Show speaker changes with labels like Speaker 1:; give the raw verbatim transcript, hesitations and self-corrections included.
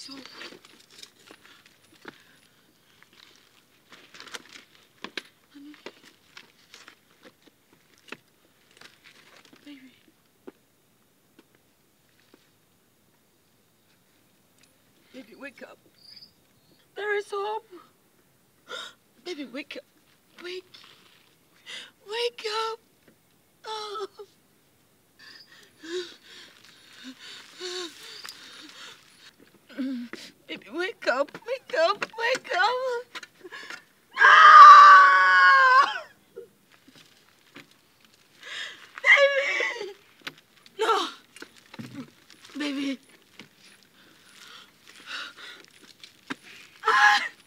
Speaker 1: zo. Honey. Baby. Baby, wake up. There is hope. Baby, wake up. Wake. Wake up. Oh. Baby, wake up. Wake up. Wake up. Ah! Baby. No. Baby. Ah!